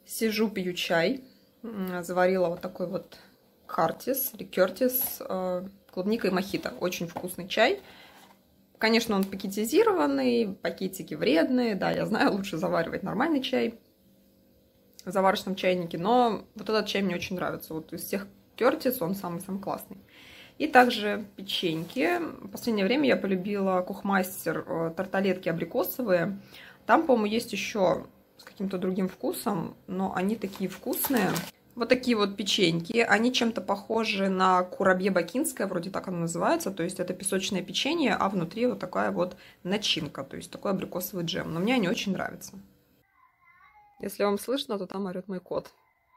Сижу, пью чай. Заварила вот такой вот Кертис клубника и мохито. Очень вкусный чай. Конечно, он пакетизированный, пакетики вредные. Да, я знаю, лучше заваривать нормальный чай в заварочном чайнике. Но вот этот чай мне очень нравится. Вот из всех Кертис он самый-самый классный. И также печеньки. В последнее время я полюбила Кухмастер тарталетки абрикосовые. Там, по-моему, есть еще с каким-то другим вкусом, но они такие вкусные. Вот такие вот печеньки. Они чем-то похожи на курабье бакинское, вроде так оно называется. То есть это песочное печенье, а внутри вот такая вот начинка. То есть такой абрикосовый джем. Но мне они очень нравятся. Если вам слышно, то там орет мой кот.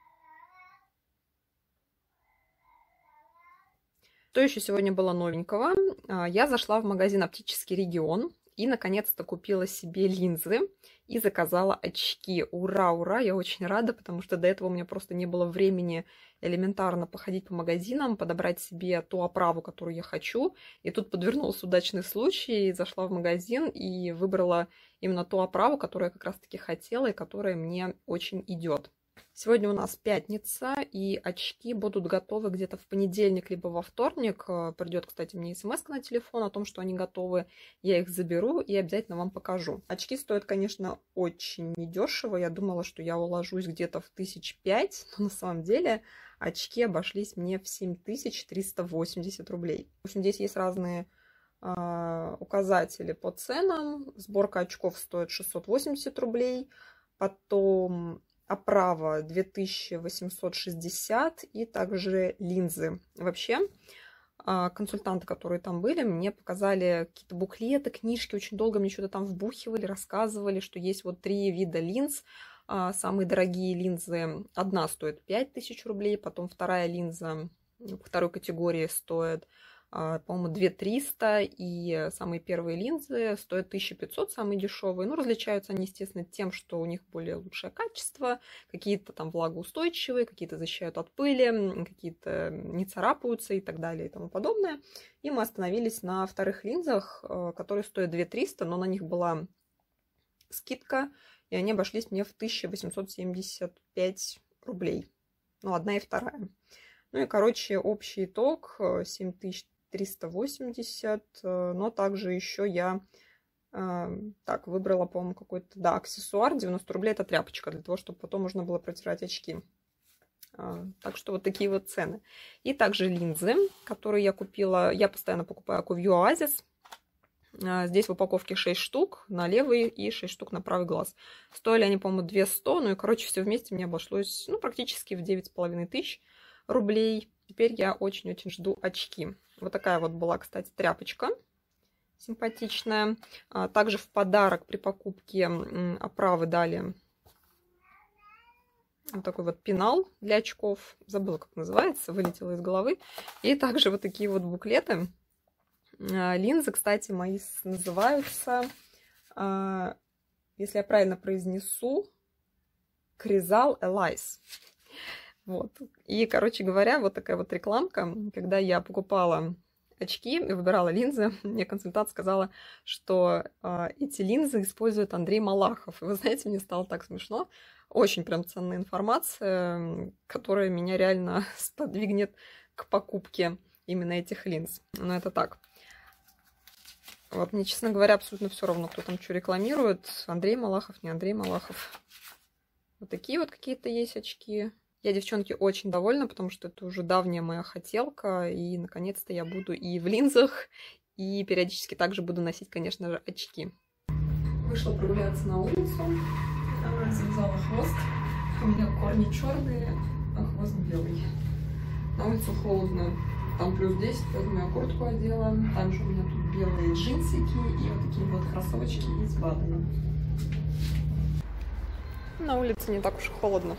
Что еще сегодня было новенького? Я зашла в магазин «Оптический регион» и наконец-то купила себе линзы и заказала очки. Ура, ура! Я очень рада, потому что до этого у меня просто не было времени элементарно походить по магазинам, подобрать себе ту оправу, которую я хочу. И тут подвернулся удачный случай, зашла в магазин и выбрала именно ту оправу, которую я как раз-таки хотела и которая мне очень идет. Сегодня у нас пятница, и очки будут готовы где-то в понедельник, либо во вторник. Придет, кстати, мне смс на телефон о том, что они готовы. Я их заберу и обязательно вам покажу. Очки стоят, конечно, очень недешево. Я думала, что я уложусь где-то в 1005, но на самом деле очки обошлись мне в 7380 рублей. В общем, здесь есть разные указатели по ценам. Сборка очков стоит 680 рублей. Потом оправа 2860 и также линзы. Вообще, консультанты, которые там были, мне показали какие-то буклеты, книжки, очень долго мне что-то там вбухивали, рассказывали, что есть вот 3 вида линз. Самые дорогие линзы, одна стоит 5000 рублей, потом вторая линза второй категории стоит, по-моему, 2300, и самые первые линзы стоят 1500, самые дешевые. Ну, различаются они, естественно, тем, что у них более лучшее качество, какие-то там влагоустойчивые, какие-то защищают от пыли, какие-то не царапаются и так далее и тому подобное. И мы остановились на вторых линзах, которые стоят 2300, но на них была скидка, и они обошлись мне в 1875 рублей. Ну, одна и вторая. Ну и, короче, общий итог 7380, но также еще я так выбрала, по-моему, какой-то, да, аксессуар, 90 рублей, это тряпочка, для того, чтобы потом можно было протирать очки. Так что вот такие вот цены. И также линзы, которые я купила, я постоянно покупаю Акувью Оазис. Здесь в упаковке 6 штук на левый и 6 штук на правый глаз. Стоили они, по-моему, 200, ну и, короче, все вместе мне обошлось, ну, практически в 9500 рублей. Теперь я очень-очень жду очки. Вот такая вот была, кстати, тряпочка симпатичная. Также в подарок при покупке оправы дали вот такой вот пенал для очков. Забыла, как называется, вылетело из головы. И также вот такие вот буклеты. Линзы, кстати, мои называются, если я правильно произнесу, Crizal Elise. Вот. И, короче говоря, вот такая вот рекламка. Когда я покупала очки и выбирала линзы, мне консультант сказала, что эти линзы использует Андрей Малахов. И вы знаете, мне стало так смешно. Очень прям ценная информация, которая меня реально сподвигнет к покупке именно этих линз. Но это так. Вот мне, честно говоря, абсолютно все равно, кто там что рекламирует. Андрей Малахов, не Андрей Малахов. Вот такие вот какие-то есть очки. Я, девчонки, очень довольна, потому что это уже давняя моя хотелка. И, наконец-то, я буду и в линзах, и периодически также буду носить, конечно же, очки. Вышла прогуляться на улицу. Завязала хвост. У меня корни черные, а хвост белый. На улицу холодно. Там плюс 10, поэтому я куртку одела. Также у меня тут белые джинсики и вот такие вот кроссовочки из Бадена. На улице не так уж и холодно.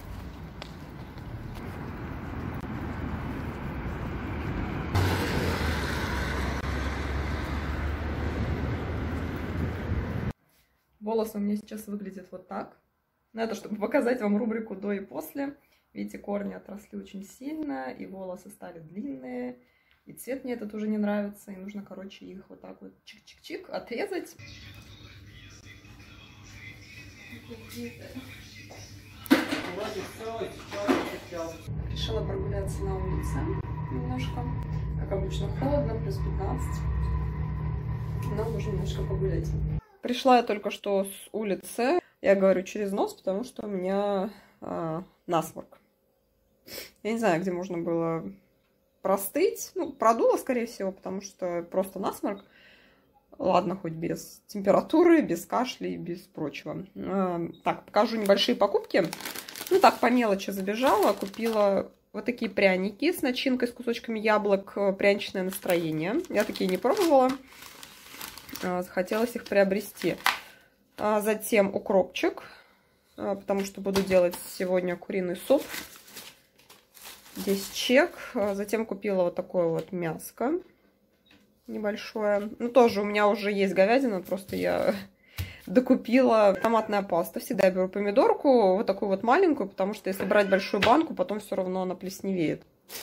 Волосы у меня сейчас выглядят вот так. Но это чтобы показать вам рубрику до и после. Видите, корни отросли очень сильно, и волосы стали длинные. И цвет мне этот уже не нравится. И нужно, короче, их вот так вот чик-чик-чик отрезать. Решила прогуляться на улице немножко. Как обычно, холодно, плюс 15. Но нужно немножко погулять. Пришла я только что с улицы. Я говорю через нос, потому что у меня насморк. Я не знаю, где можно было простыть. Ну, продуло, скорее всего, потому что просто насморк. Ладно, хоть без температуры, без кашля и без прочего. Так, покажу небольшие покупки. Ну, так, по мелочи забежала. Купила вот такие пряники с начинкой, с кусочками яблок. Пряничное настроение. Я такие не пробовала. Захотелось их приобрести. Затем укропчик, потому что буду делать сегодня куриный суп. Здесь чек. Затем купила вот такое вот мяско небольшое. Ну, тоже у меня уже есть говядина, просто я докупила. Томатная паста. Всегда я беру помидорку, вот такую вот маленькую, потому что если брать большую банку, потом все равно она плесневеет.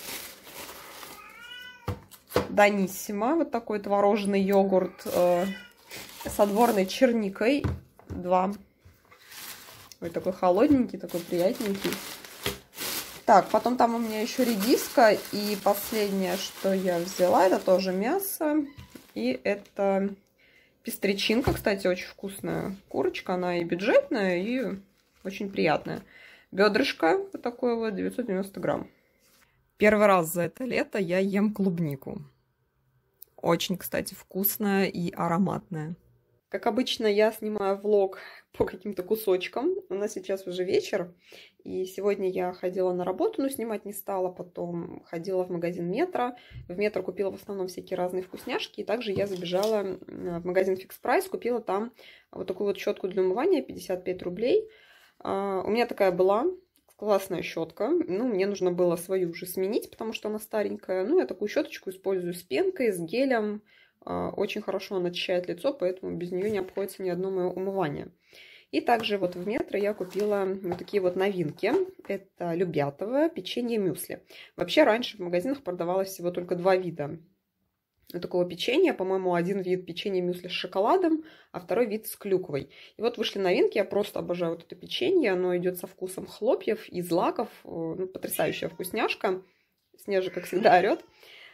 Даниссимо, вот такой творожный йогурт с отборной черникой. 2. Ой, такой холодненький, такой приятненький. Так, потом там у меня еще редиска. И последнее, что я взяла, это тоже мясо. И это пестричинка, кстати, очень вкусная курочка. Она и бюджетная, и очень приятная. Бедрышко вот такое вот, 990 грамм. Первый раз за это лето я ем клубнику. Очень, кстати, вкусная и ароматная. Как обычно, я снимаю влог по каким-то кусочкам. У нас сейчас уже вечер. И сегодня я ходила на работу, но снимать не стала. Потом ходила в магазин Метро. В Метро купила в основном всякие разные вкусняшки. И также я забежала в магазин Fix Price. Купила там вот такую вот щетку для умывания, 55 рублей. У меня такая была. Классная щетка. Ну, мне нужно было свою уже сменить, потому что она старенькая. Ну, я такую щеточку использую с пенкой, с гелем. Очень хорошо она очищает лицо, поэтому без нее не обходится ни одно мое умывание. И также вот в Метро я купила вот такие вот новинки. Это любятово печенье мюсли. Вообще раньше в магазинах продавалось всего только 2 вида такого печенья. По-моему, один вид печенья мюсли с шоколадом, а второй вид с клюквой. И вот вышли новинки. Я просто обожаю вот это печенье. Оно идет со вкусом хлопьев и злаков. Ну, потрясающая вкусняшка. Снежа, как всегда, орет.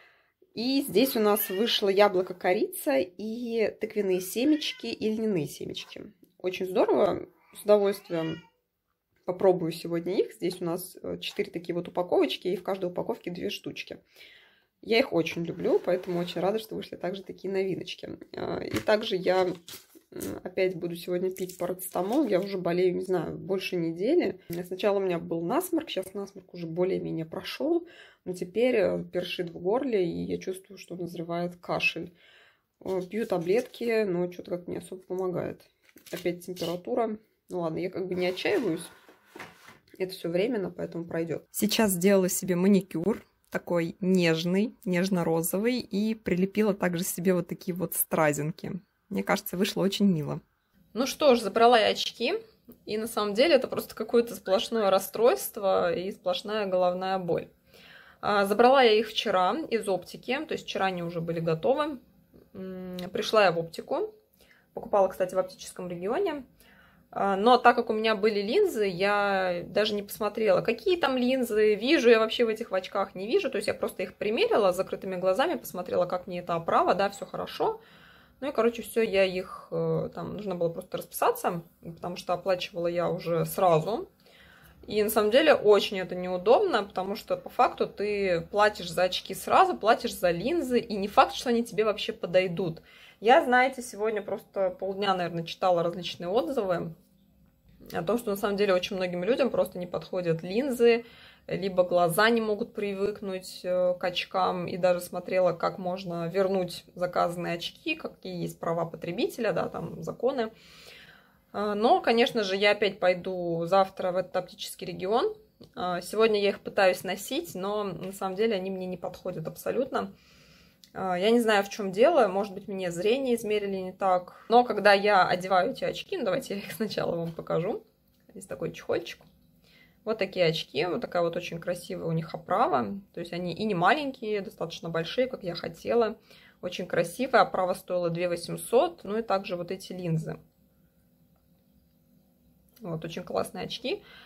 И здесь у нас вышло яблоко-корица и тыквенные семечки и льняные семечки. Очень здорово. С удовольствием попробую сегодня их. Здесь у нас 4 такие вот упаковочки, и в каждой упаковке 2 штучки. Я их очень люблю, поэтому очень рада, что вышли также такие новиночки. И также я опять буду сегодня пить парацетамол. Я уже болею, не знаю, больше недели. Сначала у меня был насморк, сейчас насморк уже более-менее прошел. Но теперь першит в горле, и я чувствую, что назревает кашель. Пью таблетки, но что-то как-то не особо помогает. Опять температура. Ну ладно, я как бы не отчаиваюсь. Это все временно, поэтому пройдет. Сейчас сделала себе маникюр. Такой нежный, нежно-розовый. И прилепила также себе вот такие вот стразинки. Мне кажется, вышло очень мило. Ну что ж, забрала я очки. И на самом деле это просто какое-то сплошное расстройство и сплошная головная боль. Забрала я их вчера из оптики. То есть вчера они уже были готовы. Пришла я в оптику. Покупала, кстати, в оптическом регионе. Но так как у меня были линзы, я даже не посмотрела, какие там линзы, вижу я вообще в этих очках, не вижу. То есть я просто их примерила с закрытыми глазами, посмотрела, как мне эта оправа, да, все хорошо. Ну и, короче, все, я их, там, нужно было просто расписаться, потому что оплачивала я уже сразу. И на самом деле очень это неудобно, потому что по факту ты платишь за очки сразу, платишь за линзы, и не факт, что они тебе вообще подойдут. Я, знаете, сегодня просто полдня, наверное, читала различные отзывы о том, что на самом деле очень многим людям просто не подходят линзы, либо глаза не могут привыкнуть к очкам, и даже смотрела, как можно вернуть заказанные очки, какие есть права потребителя, да, там законы. Но, конечно же, я опять пойду завтра в этот оптический регион. Сегодня я их пытаюсь носить, но на самом деле они мне не подходят абсолютно. Я не знаю, в чем дело, может быть, мне зрение измерили не так. Но когда я одеваю эти очки, ну давайте я их сначала вам покажу. Здесь такой чехольчик. Вот такие очки, вот такая вот очень красивая у них оправа. То есть они и не маленькие, достаточно большие, как я хотела. Очень красивая, оправа стоила 2 800, ну и также вот эти линзы. Вот, очень классные очки.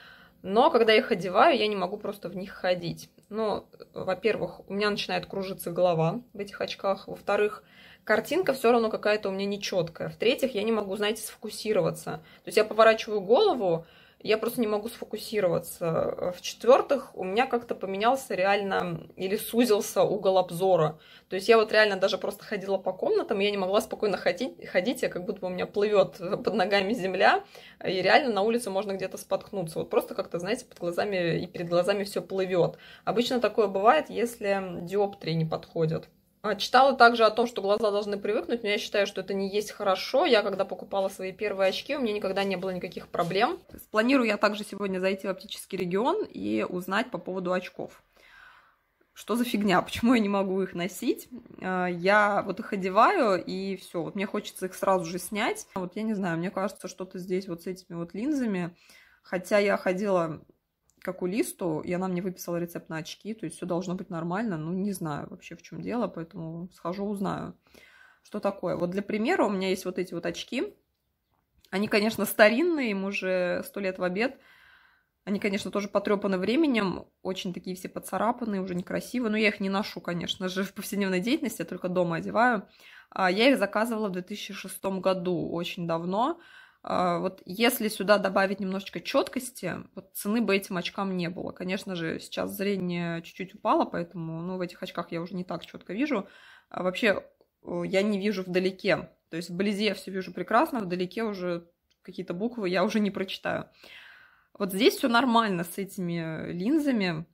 Но когда я их одеваю, я не могу просто в них ходить. Ну, во-первых, у меня начинает кружиться голова в этих очках. Во-вторых, картинка все равно какая-то у меня нечеткая. В-третьих, я не могу, знаете, сфокусироваться. То есть я поворачиваю голову, я просто не могу сфокусироваться. В-четвертых, у меня как-то поменялся реально или сузился угол обзора. То есть я вот реально даже просто ходила по комнатам, и я не могла спокойно ходить, я как будто бы у меня плывет под ногами земля, и реально на улице можно где-то споткнуться. Вот просто как-то, знаете, под глазами и перед глазами все плывет. Обычно такое бывает, если диоптрии не подходят. Читала также о том, что глаза должны привыкнуть, но я считаю, что это не есть хорошо. Я, когда покупала свои первые очки, у меня никогда не было никаких проблем. Планирую я также сегодня зайти в оптический регион и узнать по поводу очков. Что за фигня? Почему я не могу их носить? Я вот их одеваю, и все. Вот мне хочется их сразу же снять. Вот я не знаю, мне кажется, что-то здесь вот с этими вот линзами. Хотя я ходила к окулисту, и она мне выписала рецепт на очки, то есть все должно быть нормально. Ну, не знаю вообще, в чем дело, поэтому схожу, узнаю, что такое. Вот для примера у меня есть вот эти вот очки. Они, конечно, старинные, им уже 100 лет в обед. Они, конечно, тоже потрепаны временем, очень такие все поцарапанные, уже некрасивые. Но я их не ношу, конечно же, в повседневной деятельности, я только дома одеваю. Я их заказывала в 2006 году, очень давно. Вот если сюда добавить немножечко четкости, вот цены бы этим очкам не было. Конечно же, сейчас зрение чуть-чуть упало, поэтому ну, в этих очках я уже не так четко вижу. Вообще я не вижу вдалеке. То есть вблизи я все вижу прекрасно, вдалеке уже какие-то буквы я уже не прочитаю. Вот здесь все нормально с этими линзами.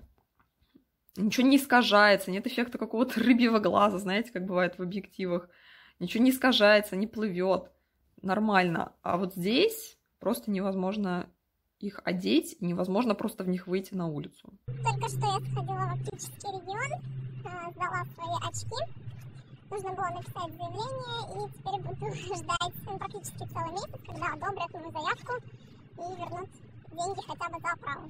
Ничего не искажается, нет эффекта какого-то рыбьего глаза, знаете, как бывает в объективах. Ничего не искажается, не плывет. Нормально. А вот здесь просто невозможно их одеть, невозможно просто в них выйти на улицу. Только что я сходила в оптический регион, сдала свои очки. Нужно было написать заявление, и теперь буду ждать практически целый месяц, когда одобрят мою заявку и вернут деньги хотя бы за оправу.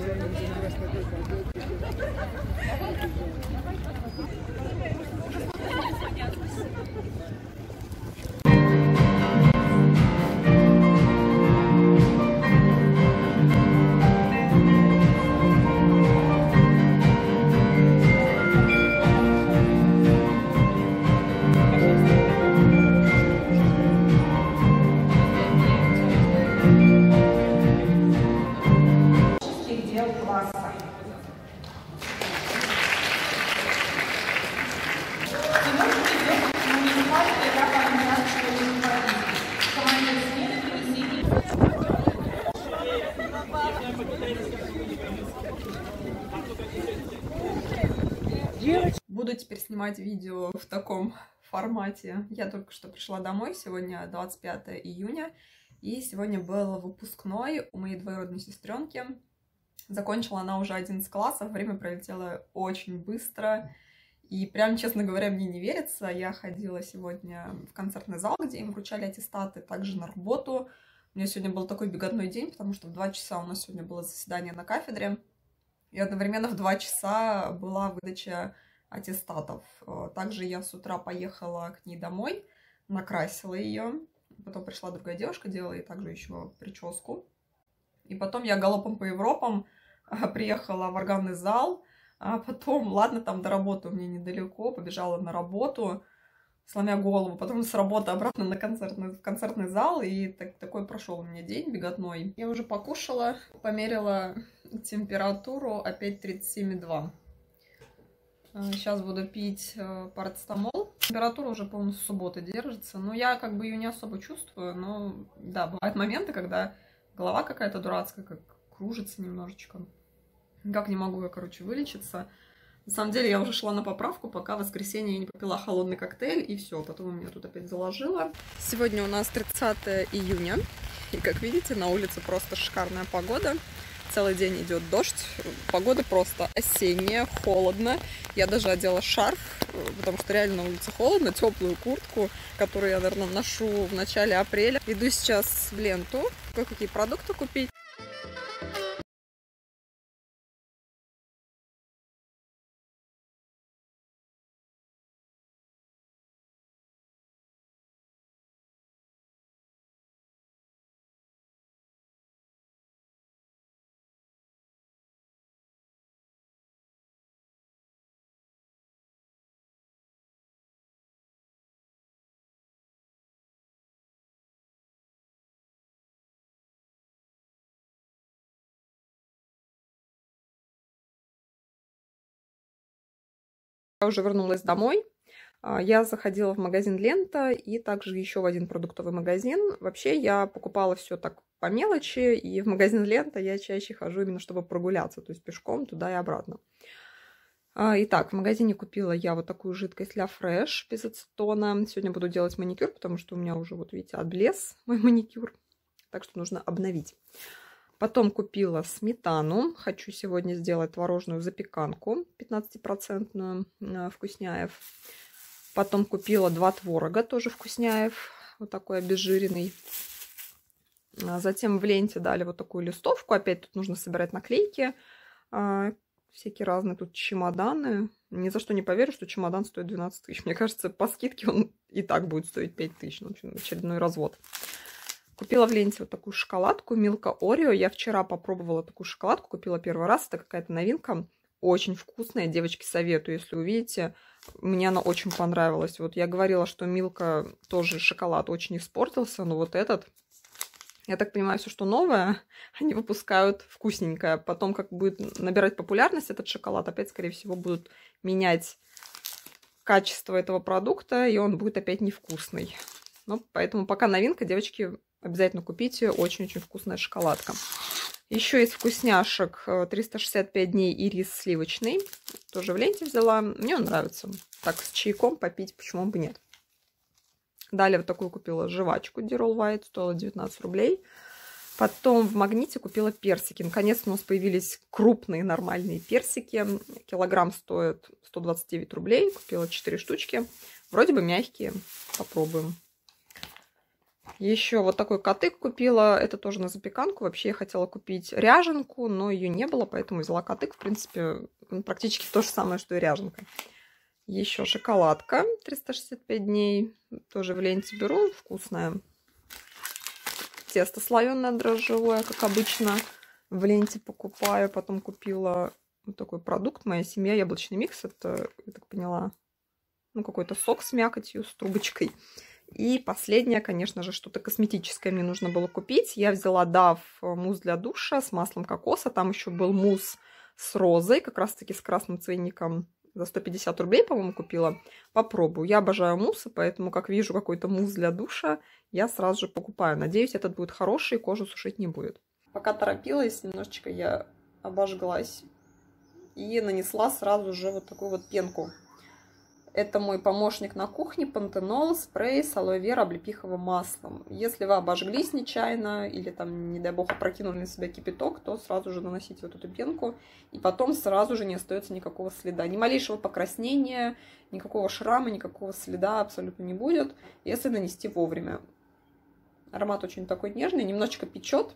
Буду теперь снимать видео в таком формате. Я только что пришла домой, сегодня 25 июня, и сегодня был выпускной у моей двоюродной сестренки. Закончила она уже 11 классов, время пролетело очень быстро, и прям, честно говоря, мне не верится. Я ходила сегодня в концертный зал, где им вручали аттестаты, также на работу. У меня сегодня был такой беготной день, потому что в 2 часа у нас сегодня было заседание на кафедре, и одновременно в 2 часа была выдача аттестатов. Также я с утра поехала к ней домой, накрасила ее. Потом пришла другая девушка, делала ей также еще прическу. И потом я галопом по Европам приехала в органный зал. А потом, ладно, там до работы у меня недалеко, побежала на работу, сломя голову. Потом с работы обратно на в концертный зал. И такой прошел у меня день беготной. Я уже покушала, померила температуру, опять 37,2. Сейчас буду пить парацетамол. Температура уже, по-моему, с субботы держится. Но я как бы ее не особо чувствую. Но да, бывают моменты, когда голова какая-то дурацкая, как кружится немножечко. Никак не могу я, короче, вылечиться. На самом деле я уже шла на поправку, пока в воскресенье я не попила холодный коктейль. И все, потом у меня тут опять заложило. Сегодня у нас 30 июня. И как видите, на улице просто шикарная погода. Целый день идет дождь, погода просто осенняя, холодно. Я даже одела шарф, потому что реально на улице холодно, теплую куртку, которую я, наверное, ношу в начале апреля. Иду сейчас в ленту, кое-какие продукты купить. Я уже вернулась домой. Я заходила в магазин «Лента» и также еще в один продуктовый магазин. Вообще я покупала все так по мелочи, и в магазин «Лента» я чаще хожу именно чтобы прогуляться, то есть пешком туда и обратно. Итак, в магазине купила я вот такую жидкость Ля Фреш без ацетона. Сегодня буду делать маникюр, потому что у меня уже, вот видите, облез мой маникюр, так что нужно обновить. Потом купила сметану. Хочу сегодня сделать творожную запеканку 15% Вкусняев. Потом купила 2 творога, тоже Вкусняев, вот такой обезжиренный. Затем в ленте дали вот такую листовку. Опять тут нужно собирать наклейки. Всякие разные тут чемоданы. Ни за что не поверю, что чемодан стоит 12 тысяч. Мне кажется, по скидке он и так будет стоить 5 тысяч. Ну, в общем, очередной развод. Купила в ленте вот такую шоколадку Milka Oreo. Я вчера попробовала такую шоколадку. Купила первый раз. Это какая-то новинка. Очень вкусная. Девочки, советую, если увидите. Мне она очень понравилась. Вот я говорила, что Milka тоже шоколад очень испортился. Но вот этот... Я так понимаю, все, что новое, они выпускают вкусненькое. Потом, как будет набирать популярность этот шоколад, опять, скорее всего, будут менять качество этого продукта, и он будет опять невкусный. Ну, поэтому пока новинка, девочки, обязательно купите. Очень-очень вкусная шоколадка. Еще из вкусняшек 365 дней ирис сливочный. Тоже в ленте взяла. Мне он нравится. Так, с чайком попить, почему бы нет. Далее вот такую купила жвачку Дирол White, стоила 19 рублей. Потом в Магните купила персики. Наконец-то у нас появились крупные нормальные персики. Килограмм стоит 129 рублей. Купила 4 штучки. Вроде бы мягкие. Попробуем. Еще вот такой котык купила. Это тоже на запеканку. Вообще я хотела купить ряженку, но ее не было, поэтому взяла котык. В принципе, практически то же самое, что и ряженка. Еще шоколадка 365 дней. Тоже в ленте беру. Вкусная. Тесто слоеное дрожжевое, как обычно. В ленте покупаю. Потом купила вот такой продукт. Моя семья. Яблочный микс. Это, я так поняла, ну, какой-то сок с мякотью, с трубочкой. И последнее, конечно же, что-то косметическое мне нужно было купить. Я взяла Dove мусс для душа с маслом кокоса. Там еще был мусс с розой, как раз-таки с красным ценником. За 150 рублей, по-моему, купила. Попробую. Я обожаю муссы, поэтому, как вижу какой-то мусс для душа, я сразу же покупаю. Надеюсь, этот будет хороший, кожу сушить не будет. Пока торопилась, немножечко я обожглась и нанесла сразу же вот такую вот пенку. Это мой помощник на кухне, пантенол, спрей с алоэ вера облепиховым маслом. Если вы обожглись нечаянно или там, не дай бог, опрокинули на себя кипяток, то сразу же наносите вот эту пенку. И потом сразу же не остается никакого следа. Ни малейшего покраснения, никакого шрама, никакого следа абсолютно не будет, если нанести вовремя. Аромат очень такой нежный, немножечко печет.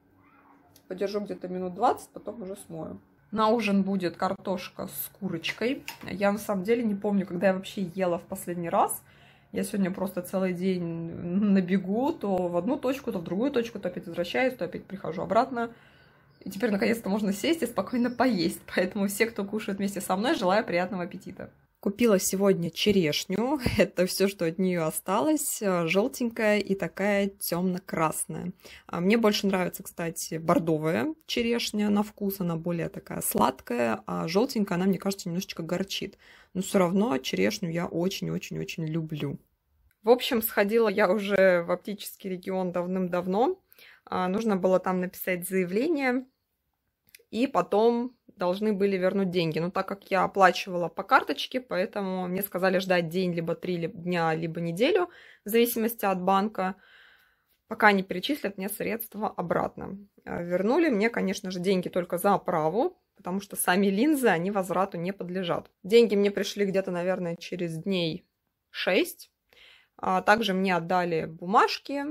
Подержу где-то минут 20, потом уже смою. На ужин будет картошка с курочкой. Я на самом деле не помню, когда я вообще ела в последний раз. Я сегодня просто целый день на бегу, то в одну точку, то в другую точку, то опять возвращаюсь, то опять прихожу обратно. И теперь наконец-то можно сесть и спокойно поесть. Поэтому все, кто кушает вместе со мной, желаю приятного аппетита. Купила сегодня черешню. Это все, что от нее осталось. Желтенькая и такая темно-красная. Мне больше нравится, кстати, бордовая черешня на вкус. Она более такая сладкая, а желтенькая она, мне кажется, немножечко горчит. Но все равно черешню я очень-очень-очень люблю. В общем, сходила я уже в оптический регион давным-давно. Нужно было там написать заявление. И потом должны были вернуть деньги. Но так как я оплачивала по карточке, поэтому мне сказали ждать день, либо 3 дня, либо неделю, в зависимости от банка, пока не перечислят мне средства обратно. Вернули мне, конечно же, деньги только за оправу, потому что сами линзы, они возврату не подлежат. Деньги мне пришли где-то, наверное, через дней 6. Также мне отдали бумажки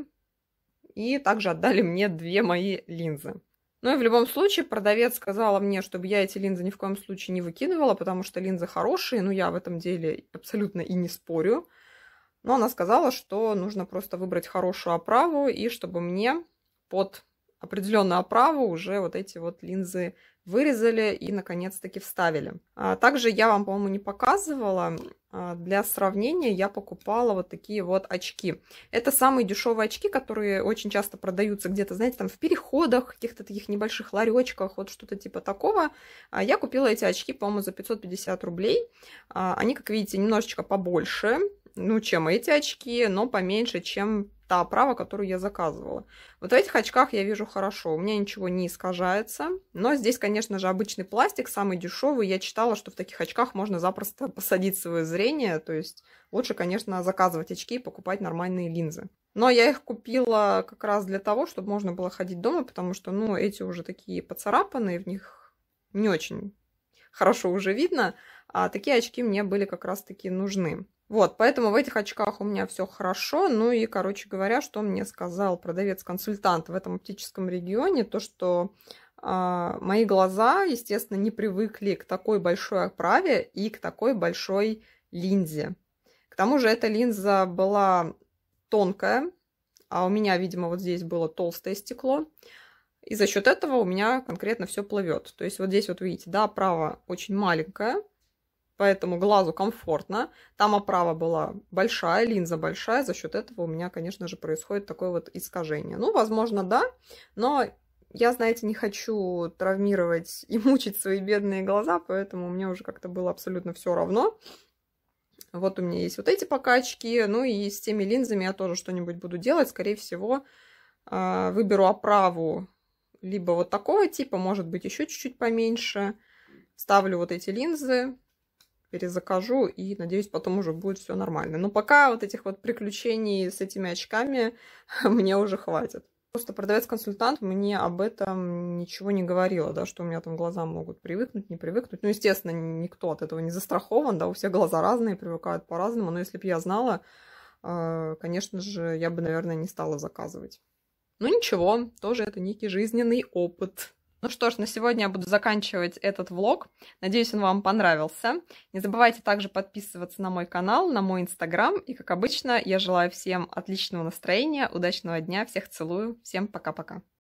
и также отдали мне 2 мои линзы. Ну и в любом случае продавец сказала мне, чтобы я эти линзы ни в коем случае не выкидывала, потому что линзы хорошие, ну я в этом деле абсолютно и не спорю. Но она сказала, что нужно просто выбрать хорошую оправу и чтобы мне под определенную оправу уже вот эти вот линзы вырезали и наконец-таки вставили. Также я вам, по-моему, не показывала. для сравнения я покупала вот такие вот очки. Это самые дешевые очки, которые очень часто продаются где-то, знаете, там в переходах, каких-то таких небольших ларечках, вот что-то типа такого. Я купила эти очки, по-моему, за 550 рублей. Они, как видите, немножечко побольше, ну, чем эти очки, но поменьше, чем та оправа, которую я заказывала. Вот в этих очках я вижу хорошо, у меня ничего не искажается, но здесь, конечно же, обычный пластик, самый дешевый. Я читала, что в таких очках можно запросто посадить свое зрение, то есть лучше, конечно, заказывать очки и покупать нормальные линзы. Но я их купила как раз для того, чтобы можно было ходить дома, потому что, ну, эти уже такие поцарапанные, в них не очень хорошо уже видно, а такие очки мне были как раз-таки нужны. Вот, поэтому в этих очках у меня все хорошо. Ну и, короче говоря, что мне сказал продавец-консультант в этом оптическом регионе, то, что мои глаза, естественно, не привыкли к такой большой оправе и к такой большой линзе. К тому же эта линза была тонкая, а у меня, видимо, вот здесь было толстое стекло. И за счет этого у меня конкретно все плывет. То есть вот здесь вот видите, да, оправа очень маленькая, поэтому глазу комфортно. Там оправа была большая, линза большая. За счет этого у меня, конечно же, происходит такое вот искажение. Ну, возможно, да, но я, знаете, не хочу травмировать и мучить свои бедные глаза, поэтому мне уже как-то было абсолютно все равно. Вот у меня есть вот эти пока очки, ну и с теми линзами я тоже что-нибудь буду делать. Скорее всего, выберу оправу либо вот такого типа, может быть, еще чуть-чуть поменьше. Ставлю вот эти линзы, перезакажу и, надеюсь, потом уже будет все нормально. Но пока вот этих вот приключений с этими очками мне уже хватит. Просто продавец-консультант мне об этом ничего не говорила, да, что у меня там глаза могут привыкнуть, не привыкнуть. Ну, естественно, никто от этого не застрахован, да, у всех глаза разные, привыкают по-разному. Но если бы я знала, конечно же, я бы, наверное, не стала заказывать. Ну, ничего, тоже это некий жизненный опыт. Ну что ж, на сегодня я буду заканчивать этот влог. Надеюсь, он вам понравился. Не забывайте также подписываться на мой канал, на мой инстаграм. И, как обычно, я желаю всем отличного настроения, удачного дня. Всех целую. Всем пока-пока.